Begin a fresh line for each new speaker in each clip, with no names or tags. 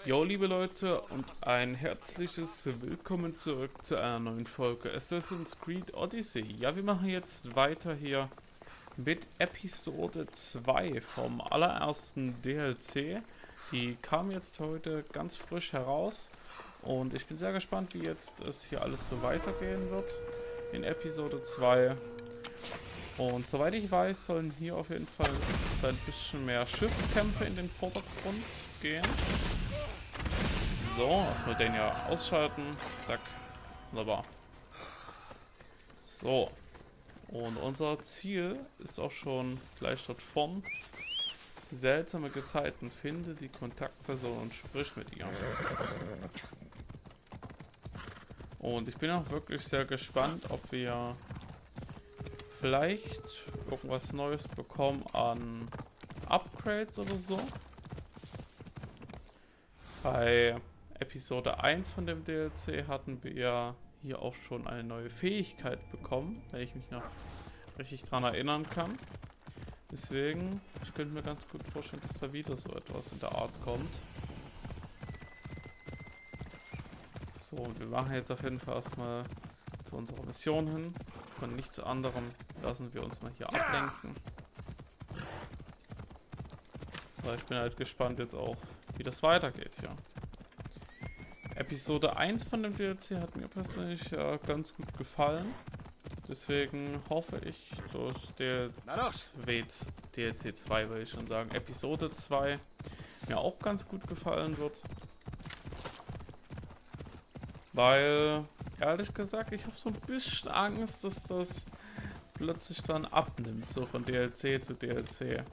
Jo, liebe Leute, und ein herzliches Willkommen zurück zu einer neuen Folge Assassin's Creed Odyssey. Ja, wir machen jetzt weiter hier mit Episode 2 vom allerersten DLC. Die kam jetzt heute ganz frisch heraus und ich bin sehr gespannt, wie jetzt es hier alles so weitergehen wird in Episode 2. Und soweit ich weiß, sollen hier auf jeden Fall ein bisschen mehr Schiffskämpfe in den Vordergrund gehen. So, erstmal den ja ausschalten. Zack. Wunderbar. So. Und unser Ziel ist auch schon gleich dort vorn. Seltsame Gezeiten. Finde die Kontaktperson und sprich mit ihr. Und ich bin auch wirklich sehr gespannt, ob wir vielleicht irgendwas Neues bekommen an Upgrades oder so. Bei Episode 1 von dem DLC hatten wir ja hier auch schon eine neue Fähigkeit bekommen, wenn ich mich noch richtig dran erinnern kann. Deswegen, ich könnte mir ganz gut vorstellen, dass da wieder so etwas in der Art kommt. So, wir machen jetzt auf jeden Fall erstmal zu unserer Mission hin. Von nichts anderem lassen wir uns mal hier ablenken. Weil ich bin halt gespannt jetzt auch, wie das weitergeht hier. Episode 1 von dem DLC hat mir persönlich ganz gut gefallen. Deswegen hoffe ich, durch DLC 2 will ich schon sagen, Episode 2 mir auch ganz gut gefallen wird. Weil, ehrlich gesagt, ich habe so ein bisschen Angst, dass das plötzlich dann abnimmt, so von DLC zu DLC.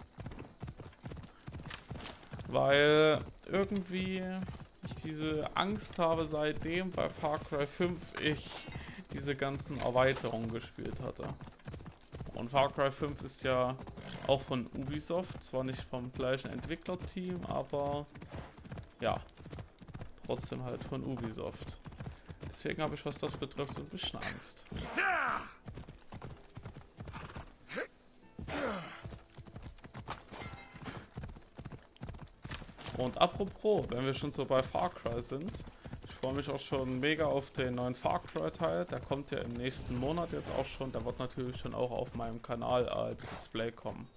Weil irgendwie ich diese Angst habe, seitdem bei Far Cry 5 ich diese ganzen Erweiterungen gespielt hatte. Und Far Cry 5 ist ja auch von Ubisoft, zwar nicht vom gleichen Entwicklerteam, aber ja, trotzdem halt von Ubisoft. Deswegen habe ich, was das betrifft, so ein bisschen Angst. Und apropos, wenn wir schon so bei Far Cry sind, ich freue mich auch schon mega auf den neuen Far Cry Teil. Der kommt ja im nächsten Monat jetzt auch schon. Der wird natürlich schon auch auf meinem Kanal als Let's Play kommen.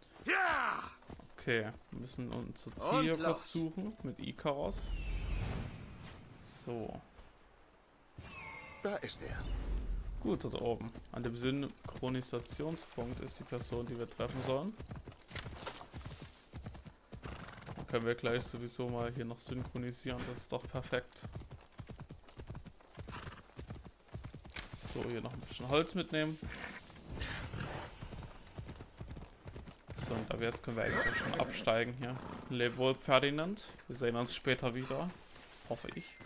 Okay, wir müssen unser Ziel kurz suchen mit Ikaros. So.
Da ist er.
Gut, dort oben. An dem Synchronisationspunkt ist die Person, die wir treffen sollen. Können wir gleich sowieso mal hier noch synchronisieren, das ist doch perfekt. So, hier noch ein bisschen Holz mitnehmen. So, und ab jetzt können wir eigentlich auch schon absteigen hier. Leb wohl, Ferdinand. Wir sehen uns später wieder. Hoffe ich.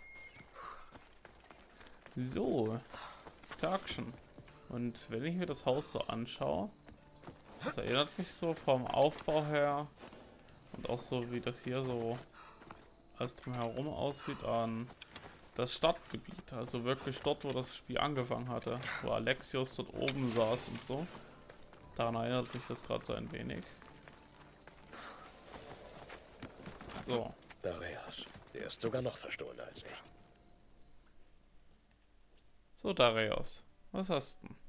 So. Tagchen. Und wenn ich mir das Haus so anschaue, das erinnert mich so vom Aufbau her und auch so, wie das hier so alles drumherum aussieht, an das Stadtgebiet. Also wirklich dort, wo das Spiel angefangen hatte. Wo Alexios dort oben saß und so. Daran erinnert mich das gerade so ein wenig. So.
Darius, der ist sogar noch verstohlener als ich.
So, Darius. Was hast du denn?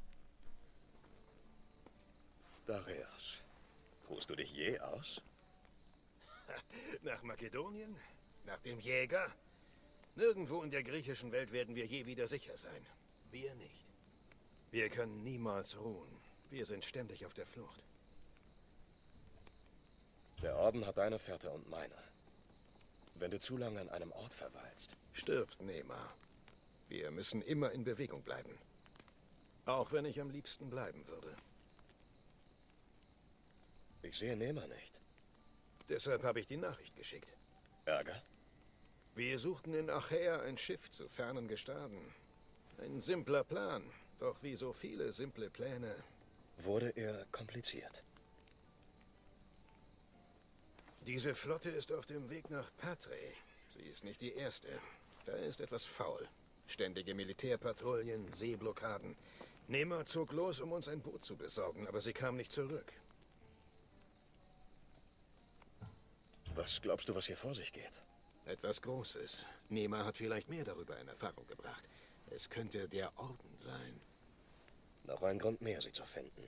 Darius, ruhst du dich je aus?
Nach Makedonien? Nach dem Jäger? Nirgendwo in der griechischen Welt werden wir je wieder sicher sein. Wir nicht. Wir können niemals ruhen. Wir sind ständig auf der Flucht.
Der Orden hat deine Fährte und meine. Wenn du zu lange an einem Ort verweilst,
Stirbt Nema. Wir müssen immer in Bewegung bleiben. Auch wenn ich am liebsten bleiben würde.
ich sehe Nema nicht.
Deshalb habe ich die Nachricht geschickt.
Ärger?
Wir suchten in Achaea ein Schiff zu fernen Gestaden. Ein simpler Plan. Doch wie so viele simple Pläne.
Wurde er kompliziert?
Diese Flotte ist auf dem Weg nach Patre. Sie ist nicht die erste. Da ist etwas faul. Ständige Militärpatrouillen, Seeblockaden. Nema zog los, um uns ein Boot zu besorgen, aber sie kam nicht zurück.
Was glaubst du, was hier vor sich geht?
Etwas Großes. Nema hat vielleicht mehr darüber in Erfahrung gebracht. Es könnte der Orden sein.
Noch ein Grund mehr, sie zu finden.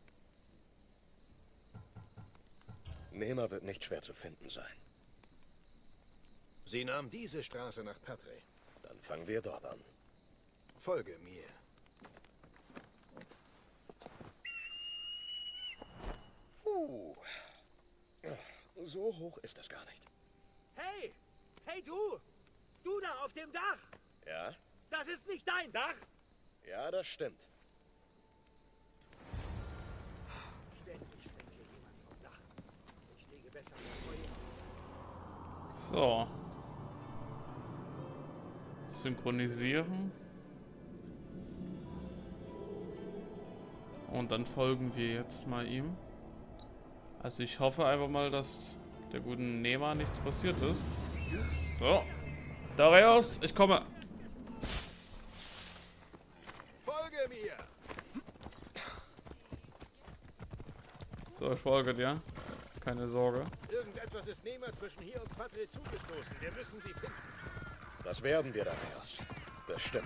Nema wird nicht schwer zu finden sein.
Sie nahm diese Straße nach Patre.
Dann fangen wir dort an.
Folge mir.
So hoch ist es gar nicht.
Hey! Hey du! Du da auf dem Dach!
Ja?
Das ist nicht dein Dach!
Ja, das stimmt.
Ständig springt hier jemand vom Dach. Ich lege besser mein Feuer aus.
So. Synchronisieren. Und dann folgen wir jetzt mal ihm. Also ich hoffe einfach mal, dass der guten Nema nichts passiert ist. So. Darius, ich komme.
Folge mir!
So, ich folge dir. Keine Sorge.
Irgendetwas ist Nema zwischen hier und Patre zugestoßen. Wir müssen sie finden.
Das werden wir, Darius. Bestimmt.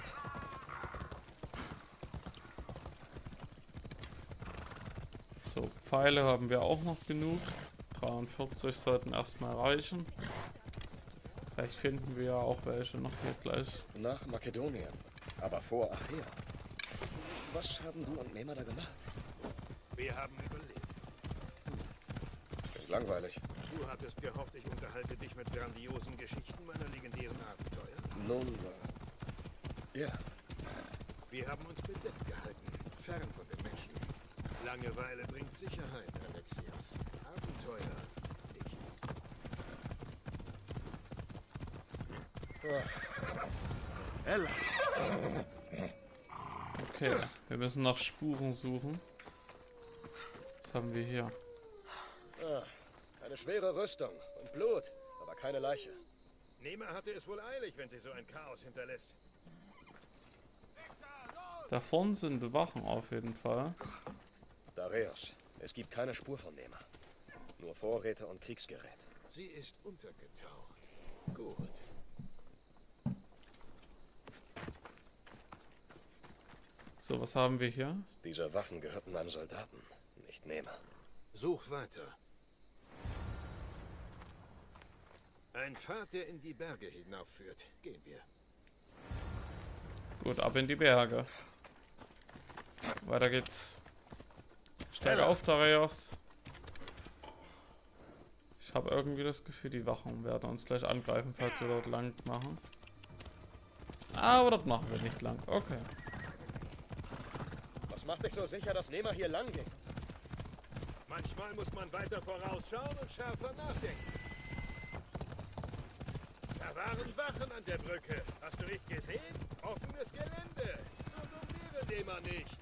So, Pfeile haben wir auch noch genug. 43 sollten erstmal reichen. Vielleicht finden wir ja auch welche noch hier gleich.
Nach Makedonien. Aber vor Achaia. Was haben du und Nema da gemacht?
Wir haben überlebt.
Klingt langweilig.
Du hattest gehofft, ich unterhalte dich mit grandiosen Geschichten meiner legendären Abenteuer.
Nun, ja.
Wir haben uns bedeckt gehalten, fern von den Menschen. Langeweile bringt Sicherheit, Alexios. Abenteuer nicht.
Okay, wir müssen nach Spuren suchen. Was haben wir hier?
Eine schwere Rüstung und Blut, aber keine Leiche.
Nema hatte es wohl eilig, wenn sie so ein Chaos hinterlässt.
Da vorne sind Wachen auf jeden Fall.
Darius, es gibt keine Spur von Nema. Nur Vorräte und Kriegsgerät.
Sie ist untergetaucht. Gut.
So, was haben wir hier?
Diese Waffen gehörten einem Soldaten, nicht Nema.
Such weiter. Ein Pfad, der in die Berge hinaufführt. Gehen wir.
Gut, ab in die Berge. Weiter geht's. Steig auf, Darius. Ich habe irgendwie das Gefühl, die Wachen werden uns gleich angreifen, falls wir dort lang machen. Aber das machen wir nicht lang. Okay.
Was macht dich so sicher, dass Nema hier lang ging?
Manchmal muss man weiter vorausschauen und schärfer nachdenken. Da waren Wachen an der Brücke. Hast du nicht gesehen? Offenes Gelände. So dumm wäre Nema nicht.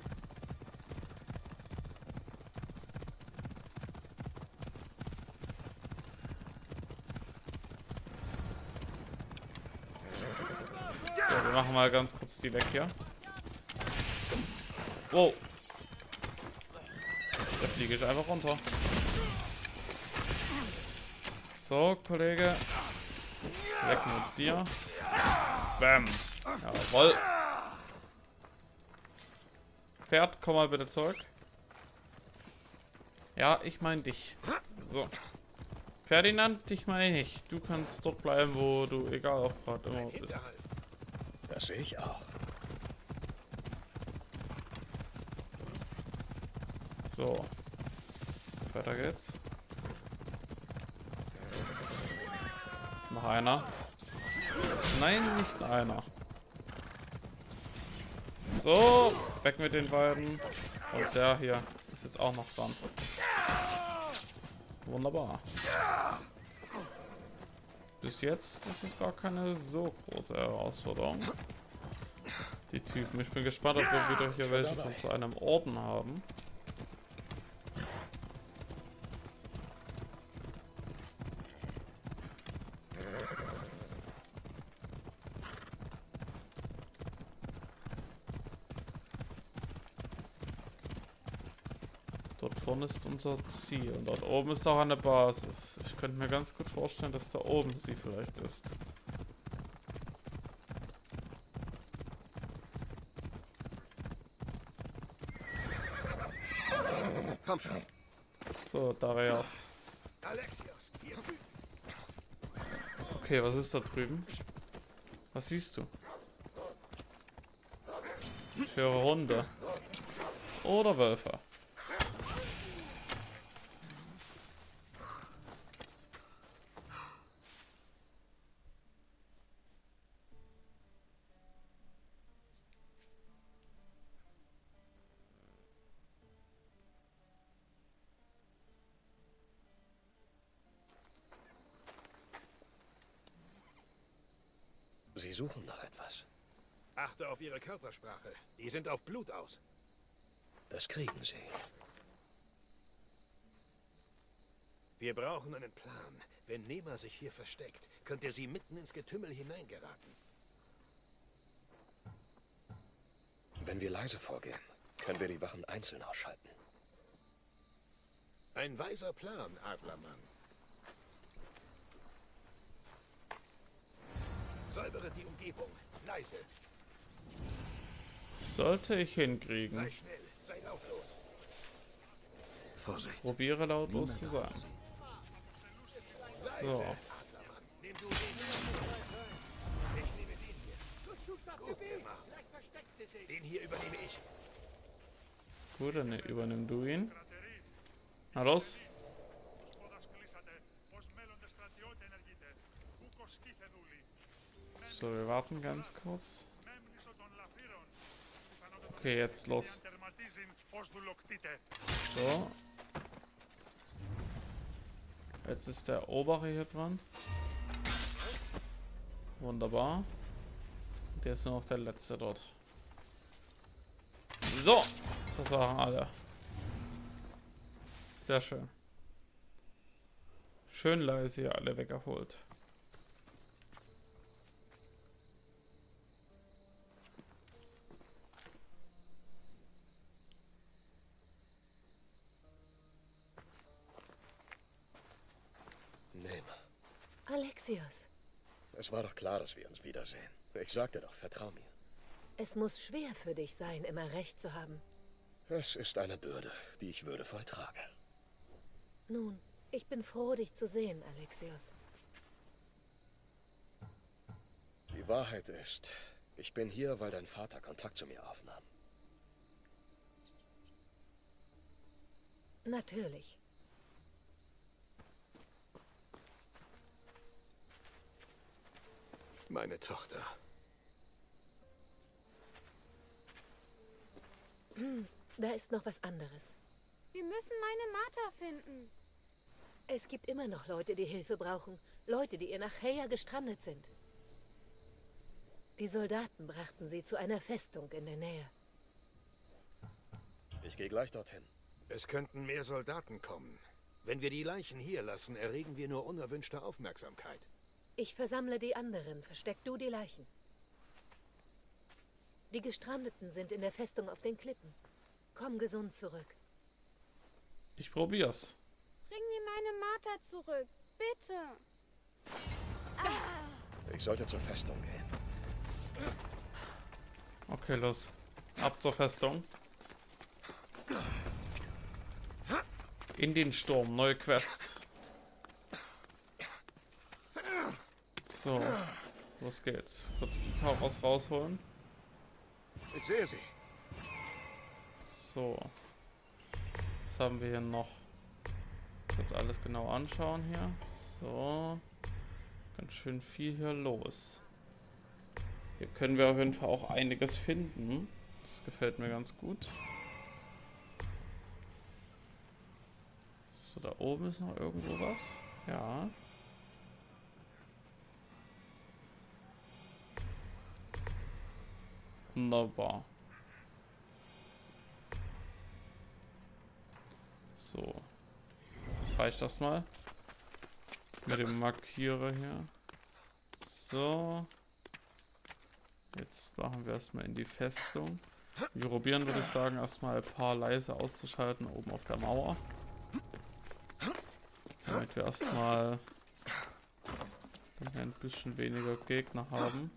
So, wir machen mal ganz kurz die weg hier. Wow. Da fliege ich einfach runter. So, Kollege. Weg mit dir. Bam. Jawohl. Pferd, komm mal bitte zurück. Ja, ich meine dich. So. Ferdinand, dich meine ich. Du kannst dort bleiben, wo du, egal auch gerade immer bist.
Hinterhalt.
Das sehe ich auch.
So. Weiter geht's. Noch einer. Nein, nicht einer. So, weg mit den beiden. Und der hier ist jetzt auch noch dran. Wunderbar. Bis jetzt ist es gar keine so große Herausforderung. Die Typen. Ich bin gespannt, ob wir wieder hier welche von so einem Orden haben. Dort vorne ist unser Ziel. Und dort oben ist auch eine Basis. Ich könnte mir ganz gut vorstellen, dass da oben sie vielleicht ist.
Komm schon.
So, Darius.
Alexios, hier.
Okay, was ist da drüben? Was siehst du? Ich höre Hunde. Oder Wölfe.
Sie suchen nach etwas.
Achte auf ihre Körpersprache. Die sind auf Blut aus.
Das kriegen sie.
Wir brauchen einen Plan. Wenn Nema sich hier versteckt, könnte sie mitten ins Getümmel hineingeraten.
Wenn wir leise vorgehen, können wir die Wachen einzeln ausschalten.
Ein weiser Plan, Adlermann. Säubere die Umgebung. Leise.
Sollte ich hinkriegen.
Sei schnell. Sei lautlos.
Vorsicht.
Probiere lautlos zu sein. So.
Adlermann, nimm du den. Ich nehme den hier. Gut gemacht.
Vielleicht versteckt sie sich.
Den hier übernehme ich.
Gut, dann übernimm du ihn. Na los. So, wir warten ganz kurz. Okay, jetzt los. So. Jetzt ist der obere hier dran. Wunderbar. Der ist nur noch der letzte dort. So. Das waren alle. Sehr schön. Schön leise hier alle weggeholt.
Nema.
Alexios,
Es war doch klar, dass wir uns wiedersehen. Ich sagte doch, vertrau mir.
es muss schwer für dich sein, immer recht zu haben.
Es ist eine Bürde, die ich würdevoll trage.
Nun, ich bin froh, dich zu sehen, Alexios.
Die Wahrheit ist, ich bin hier, weil dein Vater Kontakt zu mir aufnahm.
Natürlich.
Meine Tochter.
Da ist noch was anderes.
Wir müssen meine Martha finden.
Es gibt immer noch Leute, die Hilfe brauchen. Leute, die ihr nach Heia gestrandet sind. Die Soldaten brachten sie zu einer Festung in der Nähe.
Ich gehe gleich dorthin.
Es könnten mehr Soldaten kommen. Wenn wir die Leichen hier lassen, erregen wir nur unerwünschte Aufmerksamkeit.
Ich versammle die anderen. Versteck du die Leichen. Die Gestrandeten sind in der Festung auf den Klippen. Komm gesund zurück.
Ich probier's.
Bring mir meine Martha zurück. Bitte.
Ich sollte zur Festung gehen.
Okay, los. Ab zur Festung. In den Sturm. Neue Quest. So. Los geht's. Kurz Ikaros rausholen.
Ich sehe sie.
So. Was haben wir hier noch? Kurz alles genau anschauen hier. So. Ganz schön viel hier los. Hier können wir auf jeden Fall auch einiges finden. Das gefällt mir ganz gut. So, da oben ist noch irgendwo was. Ja. Wunderbar. So. Das reicht erstmal. Mit dem Markierer hier. So. Jetzt machen wir erstmal in die Festung. Wir probieren, würde ich sagen, erstmal ein paar leise auszuschalten oben auf der Mauer. Damit wir erstmal ein bisschen weniger Gegner haben.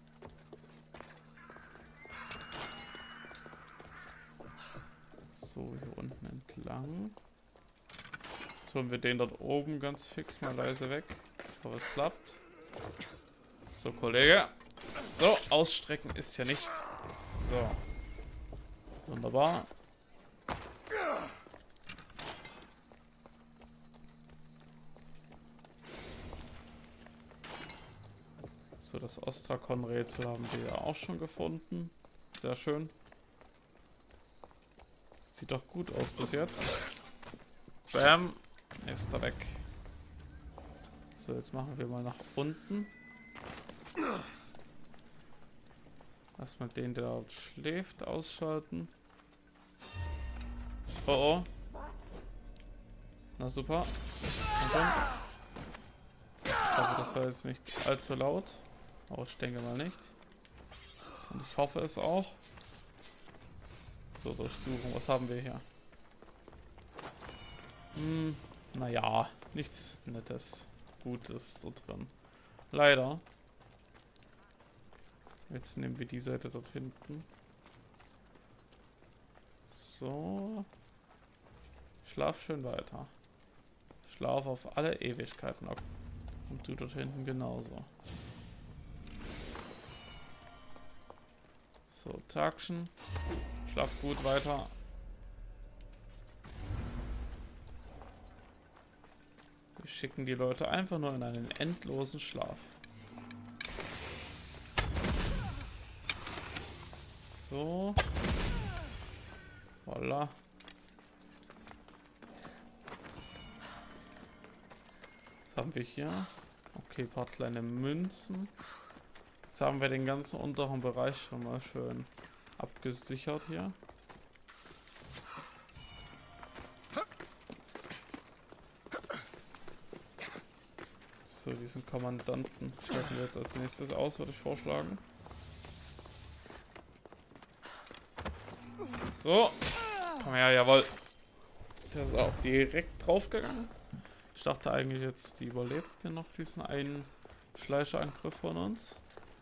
So, hier unten entlang. Jetzt holen wir den dort oben ganz fix mal leise weg. Ich hoffe, es klappt. So, Kollege. So, ausstrecken ist ja nicht. So. Wunderbar. So, das Ostrakon-Rätsel haben wir ja auch schon gefunden. Sehr schön. Sieht doch gut aus bis jetzt. Bam. Ist er weg. So, jetzt machen wir mal nach unten. Erstmal den, der dort schläft, ausschalten. Oh oh. Na super. Und dann. Ich hoffe, das war jetzt nicht allzu laut. Aber ich denke mal nicht. Und ich hoffe es auch. So, durchsuchen. Was haben wir hier? Naja, nichts Nettes, Gutes da drin. Leider. Jetzt nehmen wir die Seite dort hinten. So. Schlaf schön weiter. Schlaf auf alle Ewigkeiten ab. Und du dort hinten genauso. So, Tagchen. Schlaf gut weiter. Wir schicken die Leute einfach nur in einen endlosen Schlaf. So. Voila. Was haben wir hier? Okay, ein paar kleine Münzen. Jetzt haben wir den ganzen unteren Bereich schon mal schön abgesichert hier. So, diesen Kommandanten schalten wir jetzt als nächstes aus, würde ich vorschlagen. So. Komm her, jawohl. Der ist auch direkt draufgegangen. Ich dachte eigentlich jetzt, die überlebt hier noch diesen einen Schleicherangriff von uns.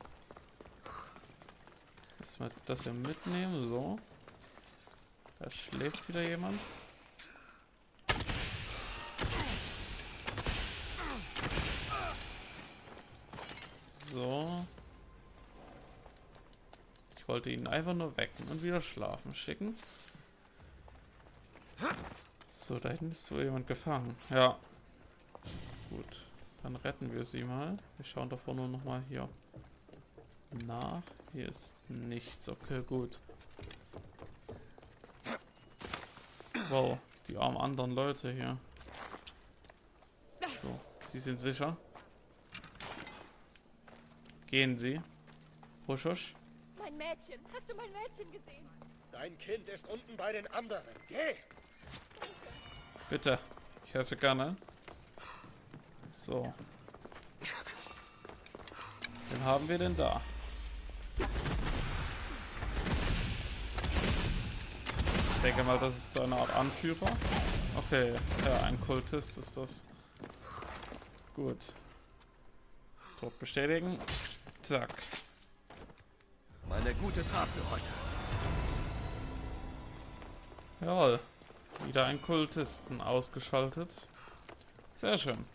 Erstmal das hier mitnehmen, so. Da schläft wieder jemand. So. Ich wollte ihn einfach nur wecken und wieder schlafen schicken. So, da hinten ist wohl jemand gefangen. Ja. Gut. Dann retten wir sie mal. Wir schauen davor nur noch mal hier nach. Hier ist nichts. Okay, gut. Wow, die armen anderen Leute hier. So, sie sind sicher. Gehen Sie. Husch, husch.
Mein Mädchen. Hast du mein Mädchen gesehen?
Dein Kind ist unten bei den anderen. Geh!
Bitte. Ich helfe gerne. So. Wen haben wir denn da? Ich denke mal, das ist so eine Art Anführer. Okay, ja, ein Kultist ist das. Gut. Druck bestätigen. Zack.
Meine gute Tat für heute.
Jawohl. Wieder ein Kultisten ausgeschaltet. Sehr schön.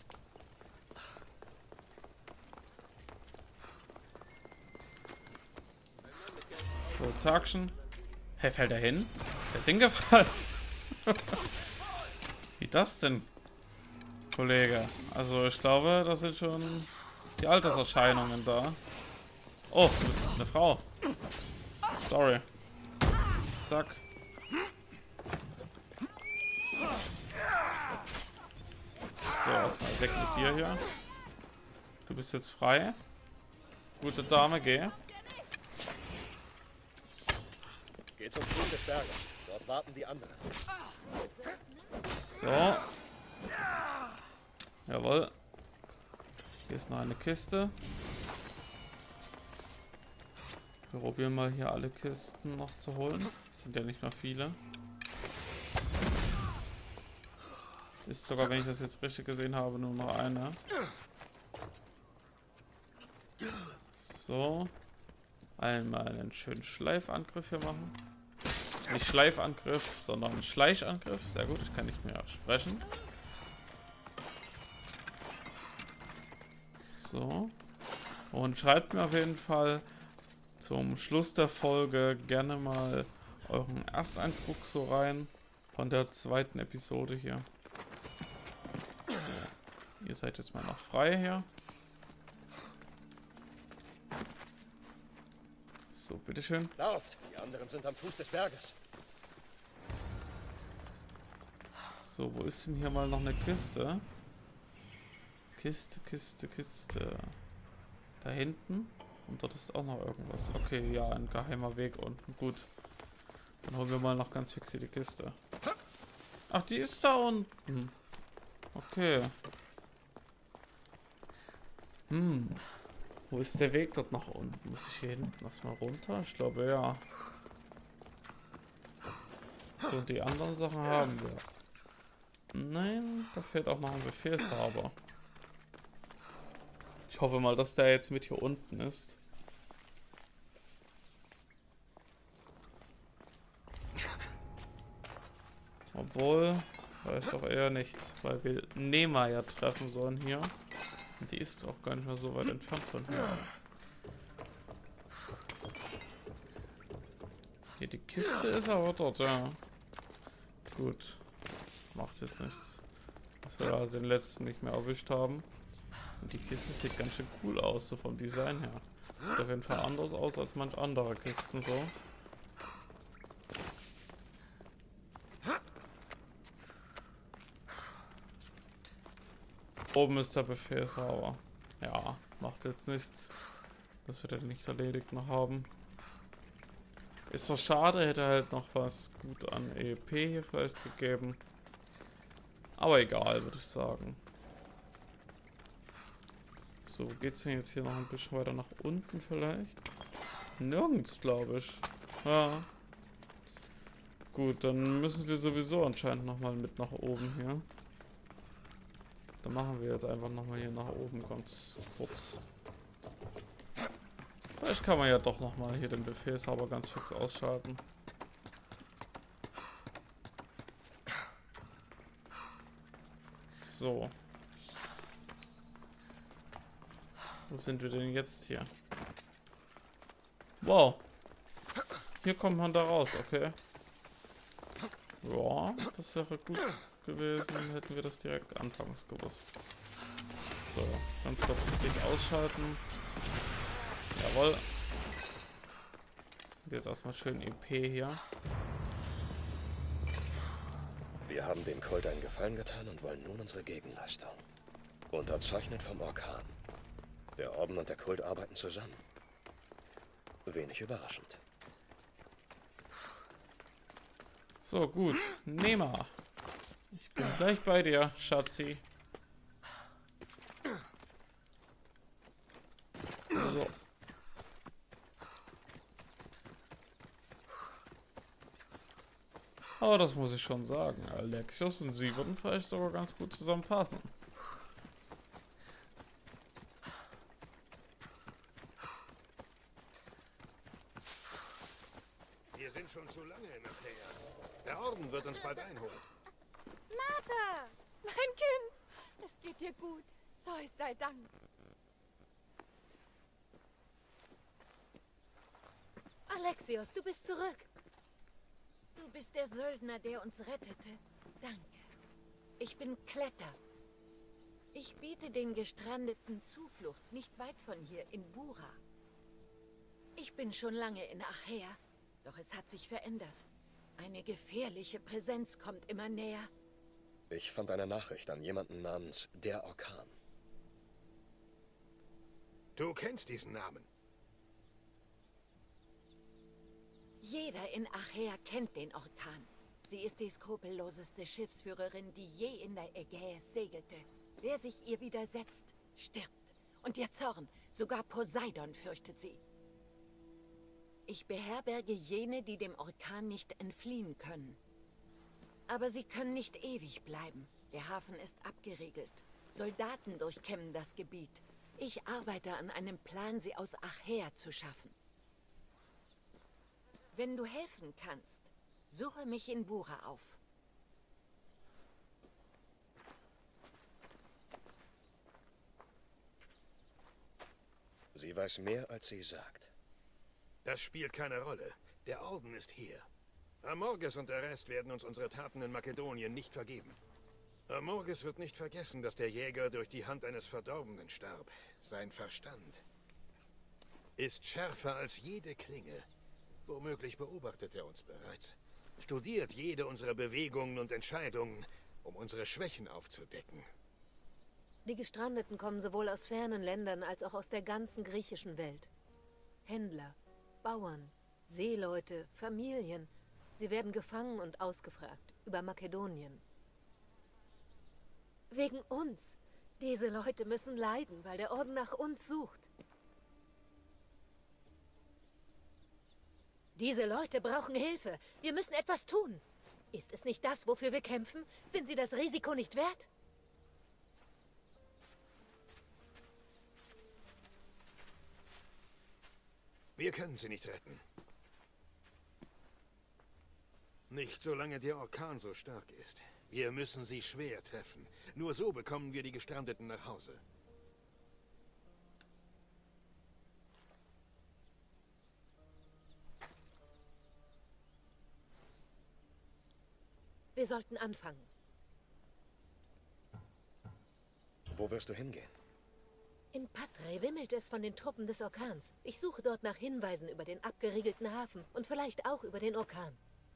So, Tagchen. Hey, fällt er hin? Der ist hingefallen. Wie das denn, Kollege? Also ich glaube, das sind schon die Alterserscheinungen da. Oh, du bist eine Frau. Sorry. Zack. So, erstmal weg mit dir hier. Du bist jetzt frei. Gute Dame, geh.
Geh zum Fuß des Berges. Dort warten die anderen.
So. Jawohl. Hier ist noch eine Kiste. Wir probieren mal hier alle Kisten noch zu holen. Das sind ja nicht mehr viele. Ist sogar, wenn ich das jetzt richtig gesehen habe, nur noch eine. So. Einmal einen schönen Schleifangriff hier machen. Nicht Schleifangriff, sondern Schleichangriff. Sehr gut, ich kann nicht mehr sprechen. So. Und schreibt mir auf jeden Fall zum Schluss der Folge gerne mal euren Ersteindruck so rein von der zweiten Episode hier. So. Ihr seid jetzt mal noch frei hier. So, bitteschön.
Lauft! Die anderen sind am Fuß des Berges.
So, wo ist denn hier mal noch eine Kiste? Kiste, Kiste, Kiste. Da hinten. Und dort ist auch noch irgendwas. Okay, ja, ein geheimer Weg unten. Gut. Dann holen wir mal noch ganz fix hier die Kiste. Ach, die ist da unten. Okay. Wo ist der Weg dort nach unten? Muss ich hier hinten erstmal runter? Ich glaube, ja. So, und die anderen Sachen haben wir. Nein, da fehlt auch noch ein Befehlshaber. Ich hoffe mal, dass der jetzt mit hier unten ist. Obwohl, weiß doch eher nicht, weil wir Nema ja treffen sollen hier. Und die ist auch gar nicht mehr so weit entfernt von hier. Hier, die Kiste ist aber dort, ja. Gut. Macht jetzt nichts, dass wir da den letzten nicht mehr erwischt haben. Und die Kiste sieht ganz schön cool aus, so vom Design her. Sieht auf jeden Fall anders aus als manch andere Kisten so. Oben ist der Befehlshaber. Ja, macht jetzt nichts, dass wir den nicht erledigt noch haben. Ist doch schade, hätte halt noch was gut an EP hier vielleicht gegeben. Aber egal, würde ich sagen. So, geht's denn jetzt hier noch ein bisschen weiter nach unten vielleicht? Nirgends, glaube ich. Ja. Gut, dann müssen wir sowieso anscheinend nochmal mit nach oben hier. Dann machen wir jetzt einfach nochmal hier nach oben ganz kurz. Vielleicht kann man ja doch nochmal hier den Befehlshaber ganz fix ausschalten. So. Wo sind wir denn jetzt hier? Wow. Hier kommt man da raus, okay. Ja, das wäre gut gewesen, hätten wir das direkt anfangs gewusst. So, ganz kurz Stick ausschalten. Jawohl. Und jetzt erstmal schön EP hier.
Wir haben dem Kult einen Gefallen getan und wollen nun unsere Gegenleistung. Unterzeichnet vom Orkan. Der Orden und der Kult arbeiten zusammen. Wenig überraschend.
So, gut. Nema. Ich bin gleich bei dir, Schatzi. So. Aber das muss ich schon sagen. Alexios und sie würden vielleicht sogar ganz gut zusammenpassen.
Wir sind schon zu lange in Achaea. Der Orden wird uns bald einholen.
Martha!
Mein Kind! Es geht dir gut. Zeus sei Dank.
Alexios, du bist zurück. Du bist der Söldner, der uns rettete. Danke. Ich bin Kletter. Ich biete den Gestrandeten Zuflucht nicht weit von hier in Bura. Ich bin schon lange in Achaea, doch es hat sich verändert. Eine gefährliche Präsenz kommt immer näher.
Ich fand eine Nachricht an jemanden namens der Orkan.
Du kennst diesen Namen.
Jeder in Achaea kennt den Orkan. Sie ist die skrupelloseste Schiffsführerin, die je in der Ägäis segelte. Wer sich ihr widersetzt, stirbt. Und ihr Zorn, sogar Poseidon fürchtet sie. Ich beherberge jene, die dem Orkan nicht entfliehen können. Aber sie können nicht ewig bleiben. Der Hafen ist abgeriegelt. Soldaten durchkämmen das Gebiet. Ich arbeite an einem Plan, sie aus Achaea zu schaffen. Wenn du helfen kannst, suche mich in Bura auf.
Sie weiß mehr, als sie sagt.
Das spielt keine Rolle. Der Orden ist hier. Amorges und der Rest werden uns unsere Taten in Makedonien nicht vergeben. Amorges wird nicht vergessen, dass der Jäger durch die Hand eines Verdorbenen starb. Sein Verstand ist schärfer als jede Klinge. Womöglich beobachtet er uns bereits. Studiert jede unserer Bewegungen und Entscheidungen, um unsere Schwächen aufzudecken.
Die Gestrandeten kommen sowohl aus fernen Ländern als auch aus der ganzen griechischen Welt. Händler, Bauern, Seeleute, Familien. Sie werden gefangen und ausgefragt über Makedonien. Wegen uns. Diese Leute müssen leiden, weil der Orden nach uns sucht. Diese Leute brauchen Hilfe. Wir müssen etwas tun. Ist es nicht das, wofür wir kämpfen? Sind sie das Risiko nicht wert?
Wir können sie nicht retten. Nicht solange der Orkan so stark ist. Wir müssen sie schwer treffen. Nur so bekommen wir die Gestrandeten nach Hause.
Wir sollten anfangen.
Wo wirst du hingehen?
In Paträ wimmelt es von den Truppen des Orkans. Ich suche dort nach Hinweisen über den abgeriegelten Hafen und vielleicht auch über den Orkan.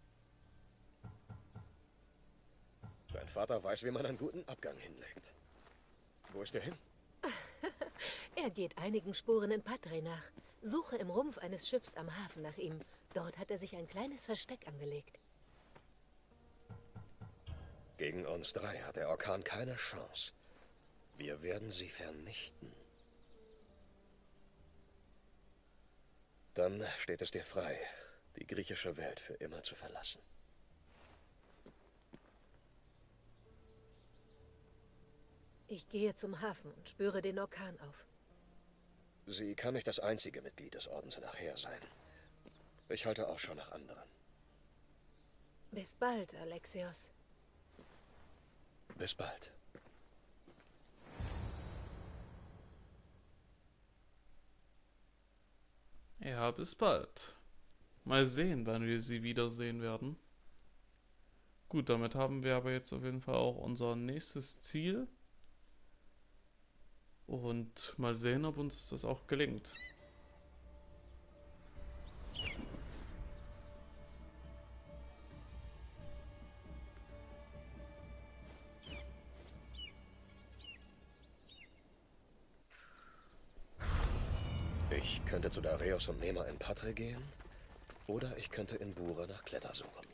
Dein Vater weiß, wie man einen guten Abgang hinlegt. Wo ist er hin?
Er geht einigen Spuren in Paträ nach. Suche im Rumpf eines Schiffs am Hafen nach ihm. Dort hat er sich ein kleines Versteck angelegt.
Gegen uns drei hat der Orkan keine Chance. Wir werden sie vernichten. Dann steht es dir frei, die griechische Welt für immer zu verlassen.
Ich gehe zum Hafen und spüre den Orkan auf.
Sie kann nicht das einzige Mitglied des Ordens in Achaea sein. Ich halte Ausschau nach anderen.
Bis bald, Alexios.
Bis bald.
Ja, bis bald. Mal sehen, wann wir sie wiedersehen werden. Gut, damit haben wir aber jetzt auf jeden Fall auch unser nächstes Ziel. Und mal sehen, ob uns das auch gelingt.
Ich könnte zu Dareios und Nema in Paträ gehen, oder ich könnte in Bura nach Kletter suchen.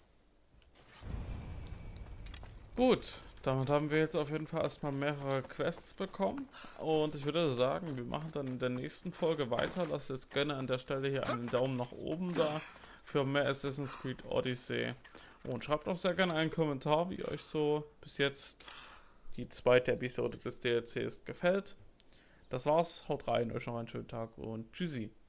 Gut, damit haben wir jetzt auf jeden Fall erstmal mehrere Quests bekommen. Und ich würde sagen, wir machen dann in der nächsten Folge weiter. Lasst jetzt gerne an der Stelle hier einen Daumen nach oben da für mehr Assassin's Creed Odyssey. Und schreibt auch sehr gerne einen Kommentar, wie euch so bis jetzt die zweite Episode des DLCs gefällt. Das war's, haut rein, euch noch einen schönen Tag und tschüssi.